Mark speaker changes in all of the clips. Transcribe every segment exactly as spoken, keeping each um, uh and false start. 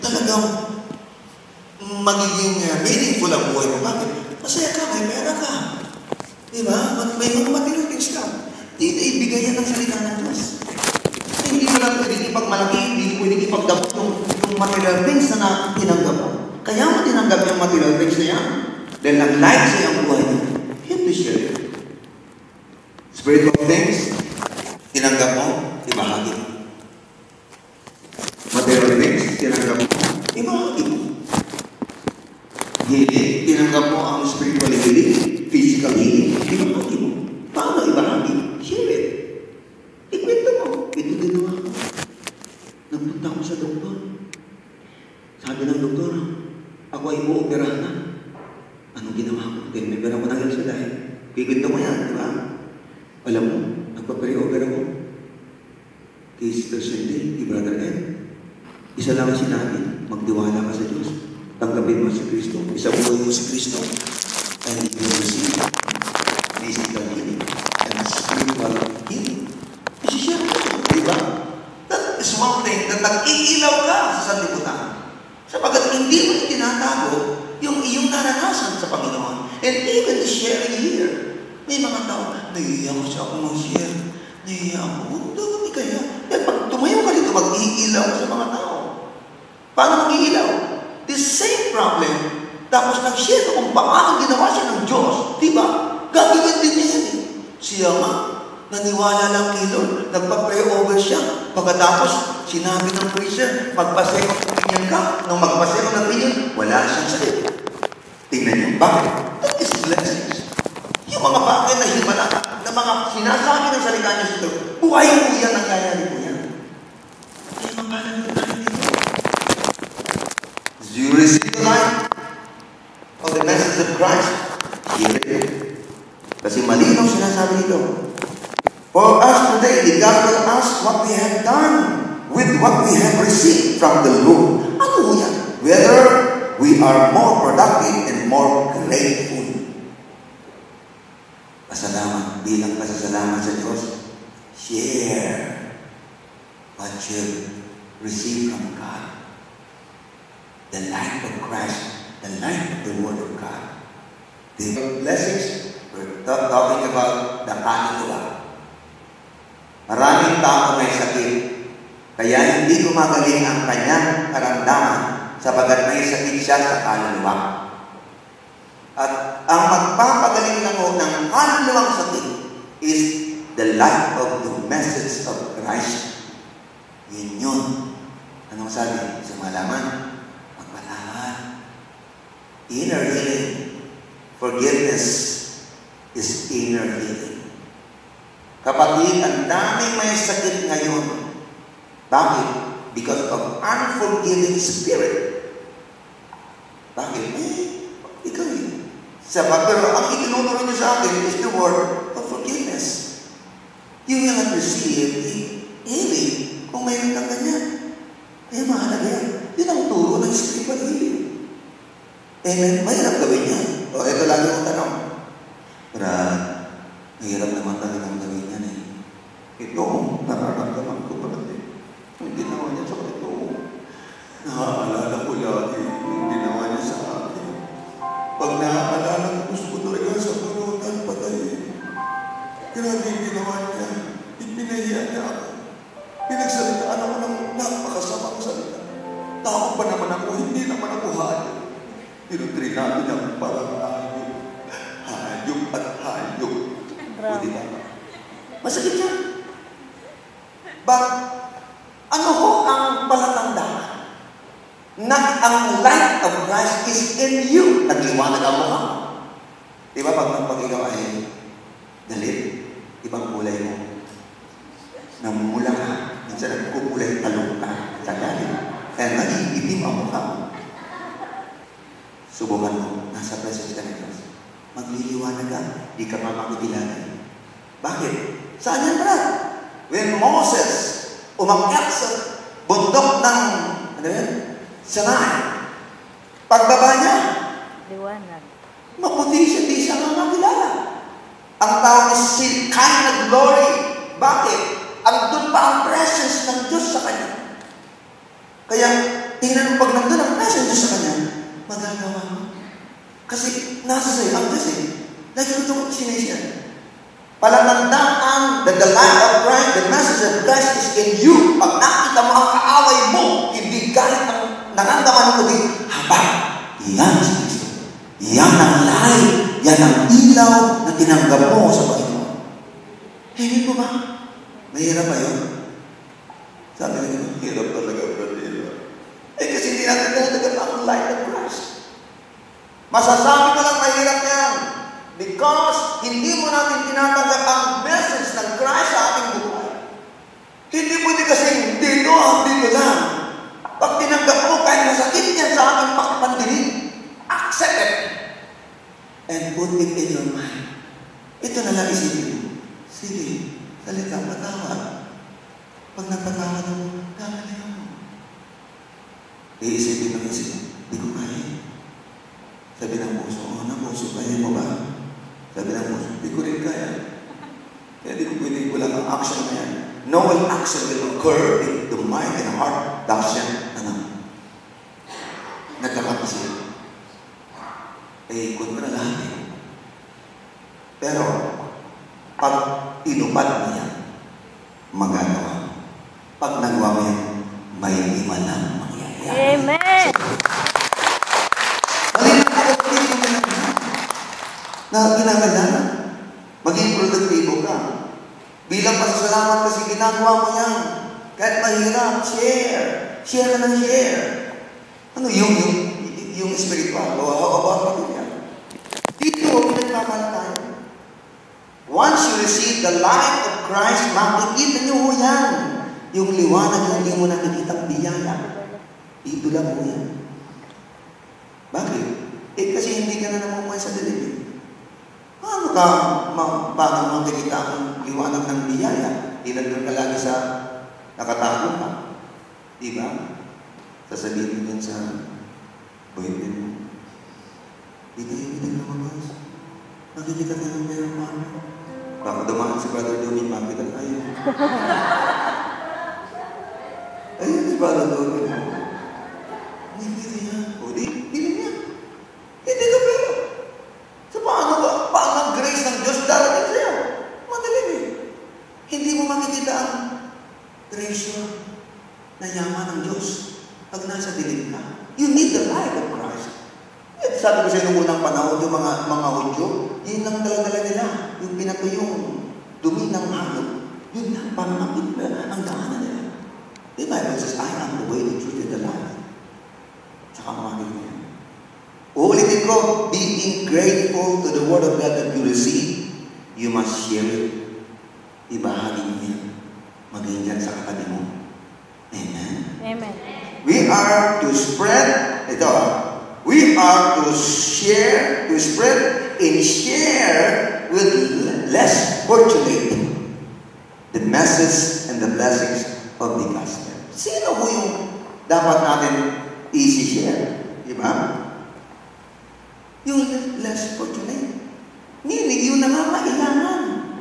Speaker 1: talagang magiging uh, meaningful ang buhay mo. Bakit? Masaya ka, may pera ka. Diba? May mga material things ka. Di ibigay yan ng salita ng Diyos. Hindi mo lang pwedeng ipagmalaki, hindi mo pwedeng ipagdabot yung, yung material things na tinanggap mo. Kaya mo tinanggap yung material things na yan. Dahil nag-like sa iyong buhay niya. You have to share it. Spiritual things, tinanggap mo, ibahagi. Material things, tinanggap mo, ibahagi mo. Healing, tinanggap mo ang spiritual healing, physical healing, ibahagi mo. Paano ibahagi? Share it. Ikwento mo. Ito ginawa ko. Nagpunta ko sa doktor. Sabi ng doktor, ako ay uoperahan na. Anong ginawa ko? Tinibera ko ng L C D. Kikwento mo yan, di ba? Alam mo, nagpa-pre-over ako. Kay Sister Cindy, kay Brother Ed. Isa lang ang sinabi, magdiwala ka sa Diyos. Tanggapin mo si Kristo. Isa buhay mo si Kristo. And you will receive physical healing and spiritual healing. Isishare mo ito, di ba? That is one thing na nag-iilaw ka sa sanlibutan. Sapagat hindi mo itinatago yung iyong naranasan sa Panginoon. And even sharing here, may mga tao, nahihiya ko siya ako mag-share. Nahihiya ako. Huwag kami kaya. Yan, pag tumayo ka dito, mag-iilaw ka sa mga tao. Paano mag-iilaw? The same problem. Tapos nag-share kung paano ginawa siya ng Diyos. Diba? Gagawin din niya yan eh. Siya nga, naniwala lang kay Lord. Nagpa-pray over siya. Pagkatapos, sinabi ng preacher, magpa-second opinion ka. Nung magpa-second opinion, wala siyang sakit. Tingnan niyo. Bakit? That is blessings. Yung mga bagay na himala, na mga sinasabi ng salita niya sa ito, buhay mo yan, nangyayari po yan. Kaya mapalan nyo tayo dito. Do you receive the light of the message of Christ? Hear it. Kasi malinaw sinasabi nito. For us today, the gospel asks what we have done with what we have received from the Lord. Ano yan? Whether we are more productive and more grateful. Pasalamat, bilang pasasalamat sa Diyos, share what you receive from God. The life of Christ, the life of the Word of God. The blessings, we're talking about the kaluluwa. Maraming tao may sakit, kaya hindi gumagaling ang kanyang karamdaman sapagat may sakit siya sa kaluluwa. At ang magpapagaling lang ho ng kaluluwang sakit is the life of the message of Christ. Yun yun. Anong sabi? Sa malaman, magpalaman. Inner healing. Forgiveness is inner healing. Kapatid, ang daming may sakit ngayon. Bakit? Because of unforgiving spirit. Bakit? Eh, ikaw eh. Sabat, pero ang itinuturo niyo sa akin is the word of forgiveness. You will not receive healing kung mayroon kang ganyan. Kaya mahalaga yan. Yun ang turo ng spiritual healing. Amen. Mahirap gawin yan. O, ito lagi kong tanong. Brad, mahirap naman talagang gawin yan eh. Ito, nararamdaman ko pa natin. Yung ginawa niya sa ito. Naaalala ko lagi yung ginawa niya sa akin. Pag naaalala ko, gusto ko talaga sa punutan, patay. Grabe yung ginawa niya. Ipinahiya niya ako. Pinagsalitaan ako ng napakasamang salita. Tao pa naman ako, hindi naman ako hayop. Pinutrinado niya ako parang hayop. Hayop at hayop. O diba? Masakit yan. But, ano ho ang palatandaan? Na ang light of Christ is in you. Nagliwanag ang mukha. Di ba pag, pag ikaw ay galit, ibang kulay mo. Namumula ka. Minsan nagkukulay talong ka sa galit. Kaya nag-iitim ang mukha mo. Subukan mo. Nasa presence ka ng Diyos. Magliliwanag ka. Di ka mamakikilala. Bakit? Saan yan, brad? When Moses umakyat sa bundok ng ano yan? Sanay. Pagbaba niya,
Speaker 2: liwanag.
Speaker 1: maputi siya, di siya makakilala. Ang tawag is Shekinah glory. Bakit? Andun pa ang presence ng Diyos sa kanya. Kaya, tingnan mo pag nandun ang presence sa kanya, magagawa mo. Kasi nasa sa'yo ang Diyos eh. Lagi ko itong sinishare. Palatandaan that the light of Christ, the message of Christ is in you. Pag nakita mo ang kaaway mo, hindi galit ang naramdaman mo din, haba, yan si Kristo. Yan ang light. Yan ang ilaw na tinanggap mo sa Panginoon. Hindi po ba? Mahirap ba yun? Sabi nila, hirap talaga, brother. Eh kasi hindi natin tinatagap ang light of Christ. Masasabi ko lang mahirap yan. Because hindi mo natin tinatanggap ang message ng Christ sa ating buhay. Hindi pwede kasi dito, dito lang. Pag tinanggap mo, kahit masakit yan sa ating pandinig, accept it. And put it in your mind. Ito na lang isipin mo. Sige, salita, patawad. Pag nagpatawad mo, gagaling mo. Iisipin mo, isipin, di ko kaya. Sabi ng puso, oh na puso, kaya mo ba? Sabi ng puso, di ko rin kaya. Kaya di ko pwede, wala kang action na yan. No action will occur in the mind and heart. Tapos yan, ano? Nagkakapasip. Eh, kontra lahat eh. Pero, pag inupad mo yan, magagawa. Pag nagawa mo yan, may lima lang mangyayari.
Speaker 2: Amen!
Speaker 1: Malinaw ko kung hindi mo na ginagandaan. Maging produktibo ka. Bilang pasasalamat kasi ginagawa mo yan. Kahit mahirap, share. Share ka ng share. Ano yung, yung, yung spiritual? Bawa-bawa pa din yan. Dito, pinagpapala tayo. Once you receive the light of Christ, makikita niyo ho yan. Yung liwanag na hindi mo nakikitang biyaya. Dito lang ho yan. Bakit? Eh kasi hindi ka na namumay sa dilim. Paano ka ma- paano makikita ang liwanag ng biyaya? Ilan ka lagi sa nakatago ka. Diba? Sasabihin mo dun sa boyfriend mo. Di kayo hindi na lumabas. Makikita ka ng meron paano. Baka dumaan si Brother Domi, makita tayo. Ayun si Brother Domi. Hindi niya. O di, hindi niya. Hindi ka pero. So paano ba? Paano ang grace ng Diyos darating sa'yo? Madaling eh. Hindi mo makikita ang treasure na yaman ng Diyos pag nasa dilim ka. You need the light of Christ. At sabi ko sa inyo unang panahon, yung mga, mga Hudyo, yun lang dala-dala nila. Yung pinatuyong dumi ng hayop. Yun lang, para mapit na ang daanan nila. The Bible says, I am the way, the truth, and the life. Tsaka mamakin mo yan. Uulitin ko, being grateful to the Word of God that you receive, you must share it. Ibahagi mo yan. Maging dyan sa katabi mo. Amen?
Speaker 2: Amen.
Speaker 1: We are to spread, ito ah, we are to share, to spread and share with less fortunate the message and the blessings of the gospel. Sino po yung dapat natin i-share? Diba? Yung less fortunate. Meaning, yung nangangailangan.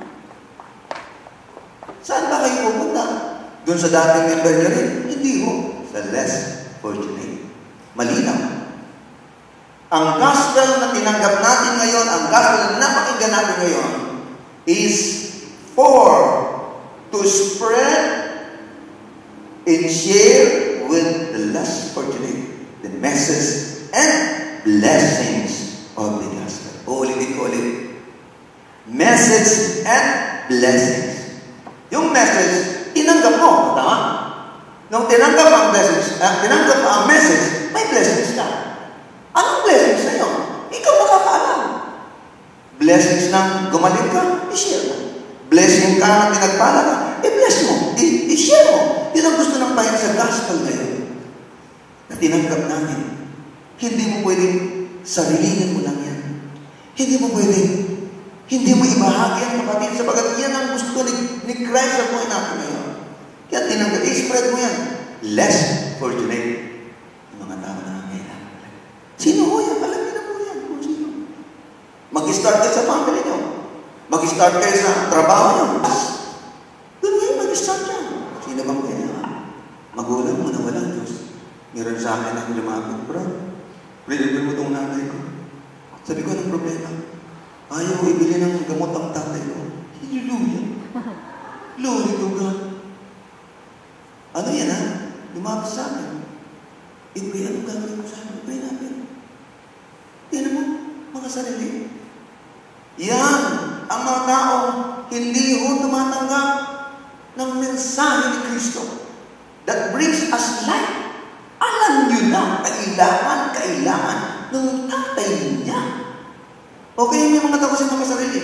Speaker 1: Saan ba kayo pupunta? Doon sa dating member nyo rin? Hindi ho. Sa less fortunate. Malinaw. Ang gospel na tinanggap natin ngayon, ang gospel na napakinggan natin ngayon, is for to spread and share with the less fortunate the message and blessings of the gospel. Uulitin ko ulit. Message and blessings. Yung message, tinanggap mo. Tama? Nung tinanggap ang message, uh, tinanggap ang message, may blessings ka. Anong blessings na yun? Ikaw makakaalam. Blessings ng gumaling ka, i-share mo. Blessing ka na pinagpala ka, i-bless mo, i-share mo. Yun ang gusto ng Panginoon sa gospel ngayon. Na tinanggap natin. Hindi mo pwedeng sarilinin mo lang yan. Hindi mo pwedeng, hindi mo ibahagi ang kapatid sapagat yan ang gusto ni, ni Christ sa buhay natin ngayon. Kaya tinanggap, i-spread mo yan. Less fortunate. Yung mga tao na kailangan. Sino ho yan? Alam niyo na po yan. Kung sino. Mag-start kayo sa family nyo. Mag-start kayo sa trabaho nyo. Doon kayo mag-start yan. Sino bang kaya? Magulang mo na walang Diyos. Meron sa akin ang lumapit, bro. Pwede mo itong nanay ko. Sabi ko, anong problema? Ayaw ibili ng gamot ang tatay ko. Hallelujah. Glory to God. Ano yan, ha? Lumapit sa akin. Eh, kaya anong gagawin ko sa akin? Pray natin. Tignan mo, mga sarili. Yan ang mga taong hindi ho tumatanggap ng mensahe ni Kristo that brings us life. Alam nyo na, kailangan, kailangan ng tatay niya. Okay, may mga tao kasi mga sarili.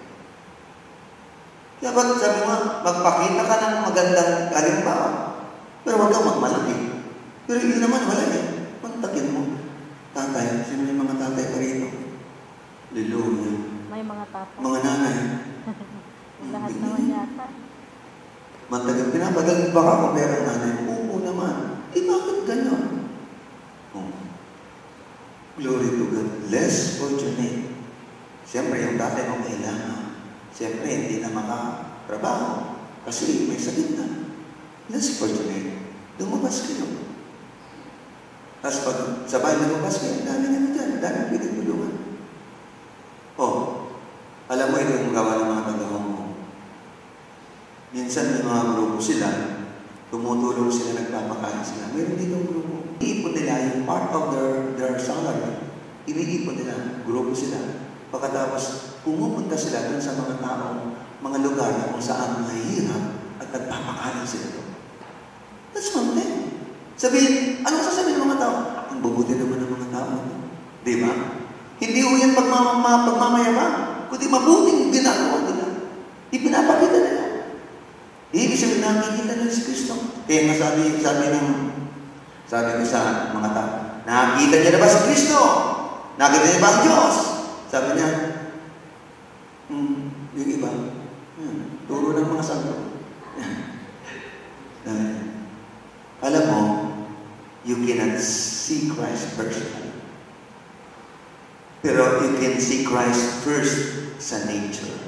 Speaker 1: Kaya ba't sabi mo, magpakita ka ng magandang halimbawa, pero huwag kang magmalaki. Pero yun naman, wala eh. Pagtakin mo, tatay, sino yung mga tatay pa rito? Hallelujah.
Speaker 2: May mga tatay.
Speaker 1: Mga nanay.
Speaker 2: Lahat naman yata.
Speaker 1: Matagal, pinapagal ba ka kung perang nanay? Oo naman. Eh, bakit ganyan? Oh. Glory to God. Less fortunate. Siyempre, yung tatay mo kailangan. Siyempre, hindi na makatrabaho. Kasi may sakit na. Less fortunate. Lumabas kayo. Tapos pag sabay lumabas kayo, dami na dyan. Dami na pwede tulungan. Oh, alam mo ito yung gawa ng mga tagahong mo. Minsan may mga grupo sila, tumutulong sila, nagpapakain sila. Meron dito ang grupo. Iniipon nila yung part of their, their salary. Iniipon nila, grupo sila. Pagkatapos, pumupunta sila dun sa mga taong, mga lugar na kung saan mahirap at nagpapakain sila doon. That's one thing. Sabihin, anong sasabihin ng mga tao? Ang bubuti naman ng mga tao. Di ba? Hindi ho yan pagmama, pagmamayabang, kundi mabuting ginagawa nila. Ipinapakita nila. Ibig sabihin, nakikita nila si Kristo. Kaya nga sabi, sabi ng, sabi ko sa mga tao, nakikita niya na ba si Kristo? Nakikita niya ba ang Diyos? Sabi niya, hmm, yung iba, hmm, turo ng mga santo. Alam mo, you cannot see Christ personally. Pero you can see Christ first sa nature.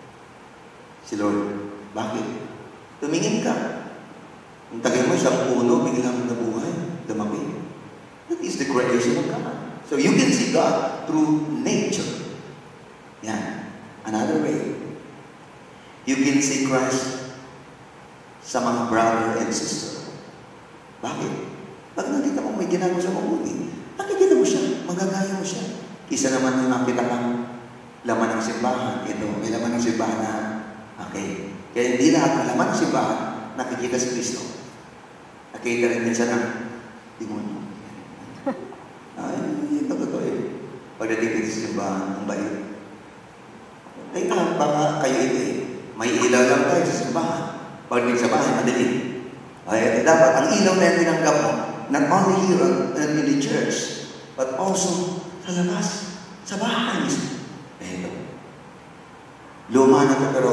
Speaker 1: Si Lord, bakit? Tumingin ka. Ang tagay mo, isang puno, biglang nabuhay, lumaki. That is the creation of God. So you can see God through nature. Yan. Another way. You can see Christ sa mga brother and sister. Bakit? Pag nakita mo may ginagawa sa mabuti, nakikita mo siya, magagaya mo siya. Isa naman yung nakita kang laman ng simbahan. Ito, may laman ng simbahan na, okay. Kaya hindi lahat ng laman ng simbahan nakikita si Kristo. Nakikita rin minsan ng demonyo. Ay, ito totoo eh. Pagdating dito sa simbahan, ang bait. Ay, ah, baka kayo ito eh. May ilaw lang tayo sa simbahan. Pagdating sa bahay, madilim. Ay, dapat, ang ilaw na yung tinanggap mo, not only here in the church, but also sa labas, sa bahay mismo. Eh, ito. Luma na ito, pero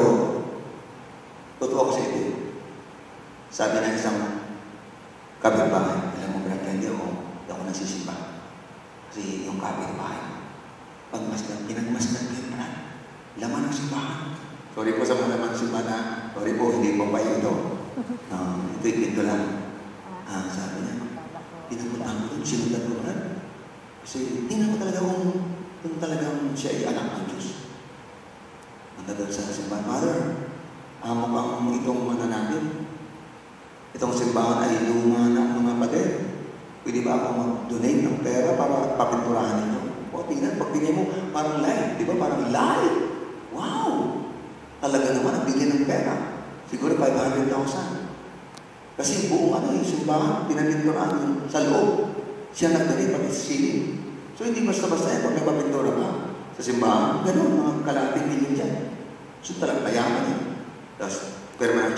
Speaker 1: totoo kasi ito. Sabi ng isang kapitbahay, alam mo, Brad, hindi ako, hindi ako nagsisimba. Kasi yung kapitbahay, pagmasdan, pinagmasdan ko yung Brad, laman ng simbahan. Sorry po sa mga laman ng simbahan, sorry po, hindi po pa ito. Uh, ito, ito lang. Ah, sabi niya, pinapunta ko doon, sinundan ko Brad. Kasi tingnan ko talaga kung, kung talagang siya ay anak ng Diyos. Nandadal sa simbahan, Mother, amo kang itong mananapin. Itong simbahan ay luma ng mga pader. Pwede ba ako mag-donate ng pera para papinturahan ninyo? O, tingnan, pag tingnan mo, parang light. Di ba? Parang light. Wow! Talaga naman, ang bigyan ng pera. Siguro five hundred thousand. Kasi buong ano yung simbahan, pinapinturahan yung sa loob. Siya nag-donate pati sa ceiling. So, hindi basta-basta yan pag nagpapintura ka sa simbahan. Ganun, mga kalating million dyan. So, talagang mayaman yan. Tapos, pero may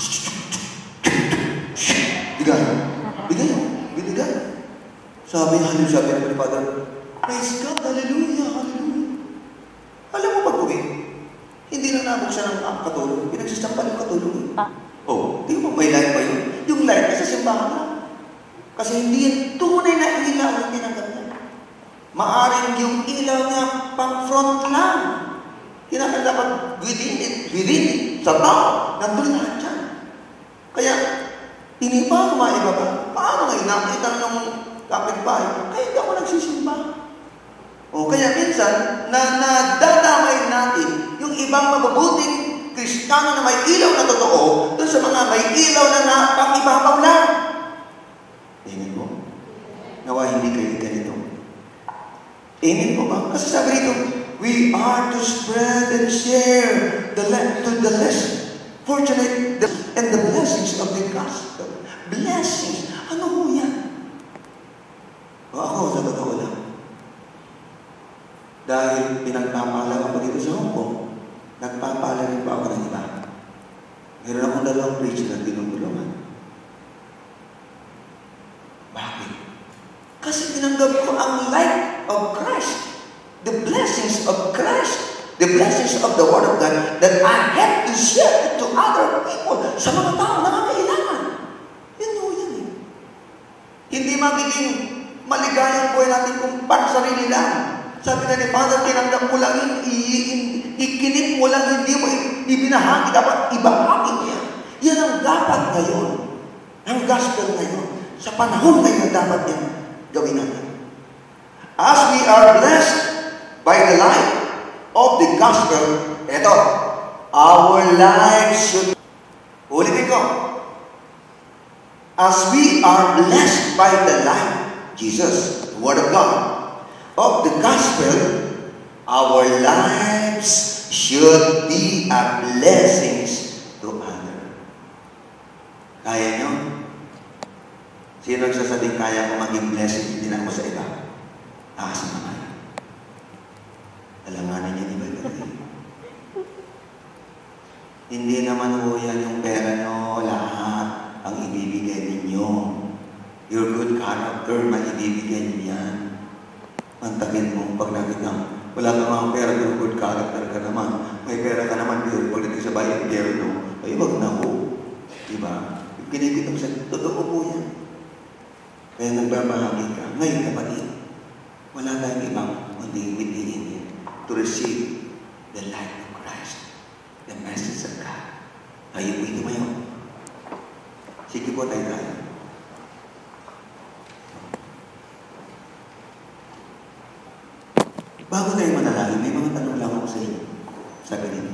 Speaker 1: bigay. Bigay yun. Binigay. Sabi niya, halim sabi ng Father, praise God, hallelujah, hallelujah. Alam mo pag uwi, hindi lang nabok siya ng ang katulong. Pinagsisampan yung katulong.
Speaker 2: Ah.
Speaker 1: Oh, di mo may light pa yun? Yung light na sa simbahan lang. Kasi hindi yan tunay na ilaw yung tinanggap niya. Maaring yung ilaw niya pang front lang. Tinanggap dapat within it, within it, sa tao, nandun lahat dyan. Kaya, hindi pa, kumaiba ba? paano ngayon nakita ng kapitbahay? Kaya hindi ako nagsisimba. O kaya minsan, na nadadamay natin yung ibang mabubuting Kristiyano na may ilaw na totoo doon sa mga may ilaw na napakibabaw lang. Amen po? Nawa hindi kayo ganito. Amen po ba? Kasi sabi rito, we are to spread and share the to the less fortunate the, and the blessings of the gospel. Blessings. Ano ho yan? O ako, sa totoo lang. Dahil pinagpapala ako dito sa Hong Kong, nagpapala rin pa ako ng iba. Meron akong dalawang preacher na tinutulungan. Bakit? Kasi tinanggap ko ang light of Christ, the blessings of Christ, the blessings of the Word of God that I have to share it to other people, sa mga tao na nangangailangan. Yun o yan eh. Hindi magiging maligayang buhay natin kung para sarili lang. Sabi na ni Father, tinanggap mo lang, ikinip mo lang, hindi mo ibinahagi, dapat ibahagi mo yan. Yan ang dapat ngayon. Ang gospel ngayon. Sa panahon ngayon, dapat yan gawin natin. As we are blessed by the light of the gospel, eto, our lives should, ulitin ko, as we are blessed by the light, Jesus, the Word of God, of the gospel, our lives should be a blessings to others. Kaya nyo? Sino nagsasabing kaya ko maging blessing din ako sa iba? Taas na kaya. Alanganin niya, di ba? Hindi naman ho yan yung pera nyo, lahat ang ibibigay ninyo. Your good character, maibibigay niyo yan. Antakin mo pag nakita mo, wala ka mga pera, your good character ka naman. May pera ka naman, pero pagdating sa bayan, pero no, ay wag na ho. Diba? Yung kinikita mo sa totoo po yan. Kaya nagbabahagi ka. Ngayon kapatid, wala tayong ibang kundi within to receive the light of Christ, the message of God. Tayo po ito ngayon. Sige po tayo tayo. Bago tayo manalangin, may mga tanong lang ako sa inyo. Sabi nito.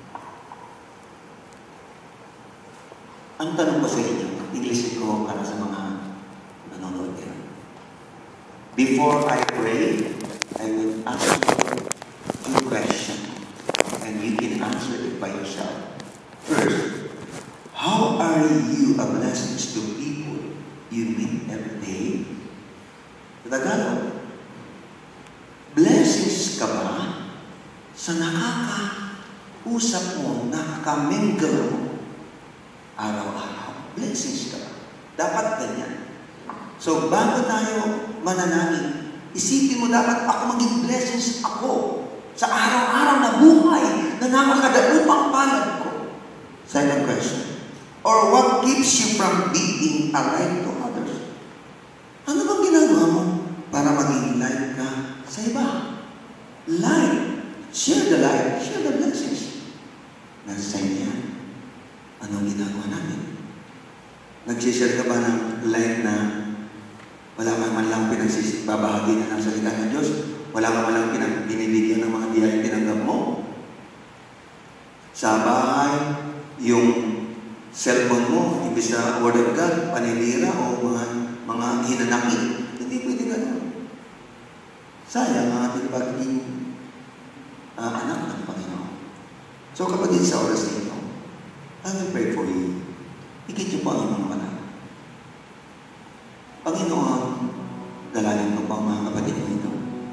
Speaker 1: Ang tanong ko sa inyo, English ko para sa mga nanonood kayo. Before I pray, I will ask you two questions, and you can answer it by yourself. First, how are you a blessing to people you meet every day? Sa Tagalog, blessings ka ba sa nakaka-usap mo, nakaka-mingle mo araw-araw? Blessings ka ba? Dapat ganyan. So, bago tayo mananangin, isipin mo dapat ako maging blessings ako sa araw-araw na buhay na nakakadaupang palad ko. Second question. Or what keeps you from being a light to others? Ano bang ginagawa mo para maging light ka sa iba? Light. Share the light. Share the blessings. Nasa inyo yan. Anong ginagawa namin? Nagsishare ka ba ng light na wala ka man lang pinagsisibabahagi na ng salita ng Diyos? Wala ka man lang pinag-binibigyan ng mga biyayang tinanggap mo? Sa bahay, yung cellphone mo, ibig sa Word of God, paninira o mga, mga hinanakit. Hindi pwede gano'n. Sayang ang ating pagiging uh, anak ng Panginoon. So kapatid, sa oras nito, I will pray for you. Ikit niyo po ang inyong mata. Panginoon, dalangin ko po ang mga kapatid nito.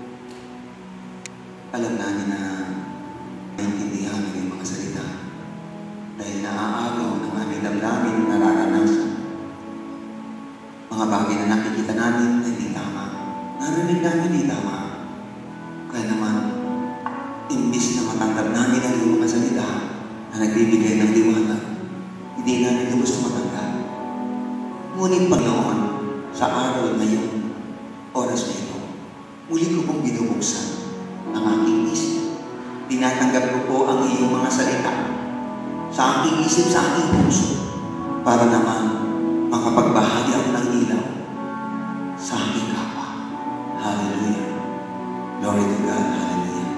Speaker 1: Alam namin na maintindihan ng yung mga salita dahil naaagaw ng aming damdamin na nararanasan. Mga bagay na nakikita namin na hindi tama. Narinig namin hindi tama. Kaya naman, imbis na matanggap namin ang iyong mga salita na nagbibigay ng liwanag, hindi namin na gusto matanggap. Ngunit Panginoon, sa araw na yung oras na ito, muli ko pong binubuksan ang aking isip. Tinatanggap ko po ang iyong mga salita sa aking isip, sa aking puso, para naman mga makapagbahagi ako ng ilaw sa aking kapwa. Hallelujah. Glory to God. Hallelujah.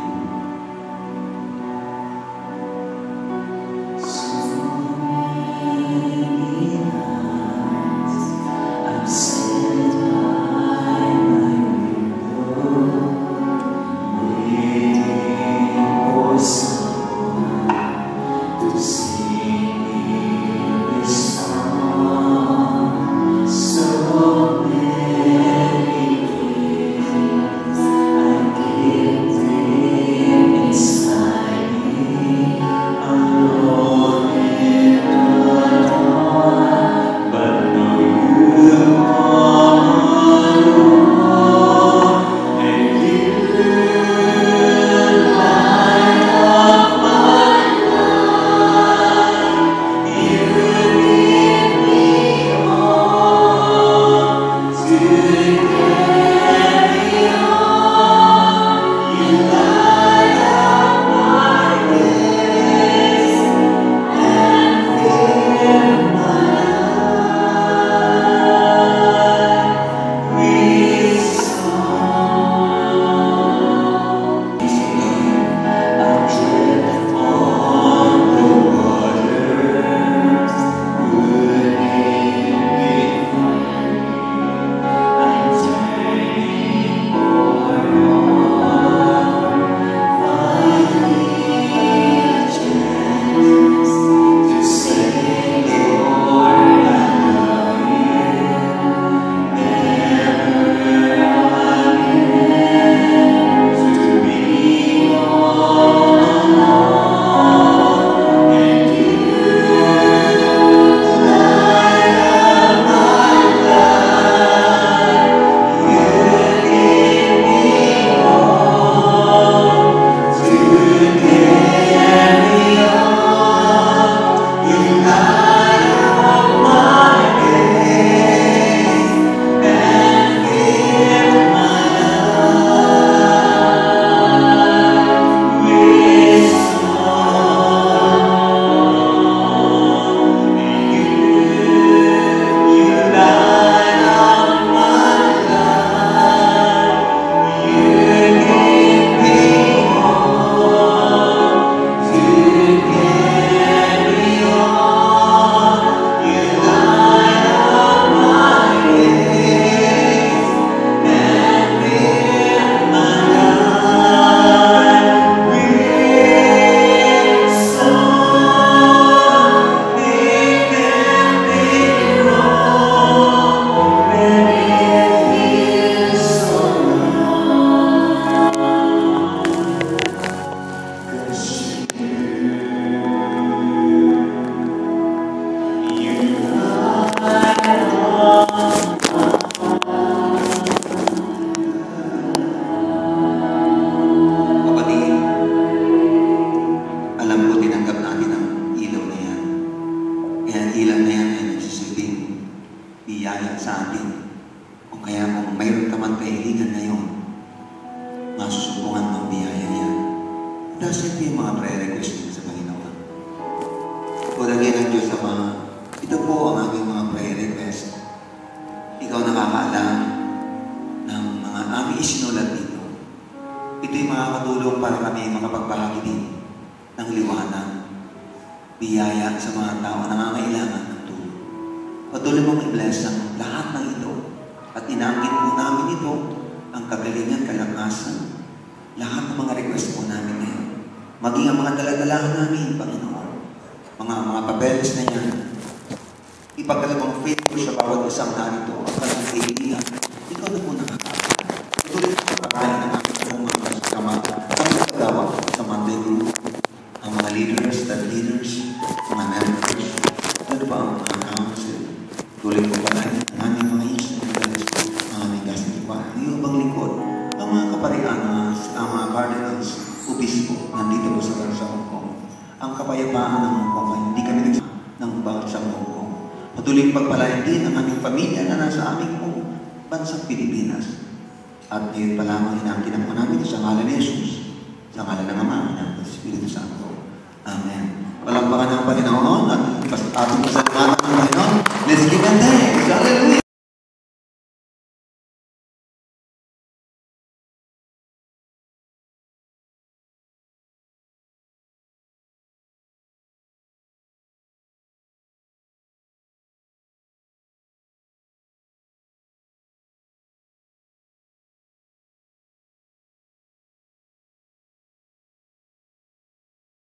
Speaker 3: Patuloy pagpalain din ang aming pamilya na nasa aming pong bansang Pilipinas. At ngayon pa lamang inaangkin po namin sa ngalan ni Jesus, sa ngalan ng Ama, ng Espiritu Santo. Amen. Palampakan ng Panginoon at ating pasalamatan ng Panginoon. Let's give them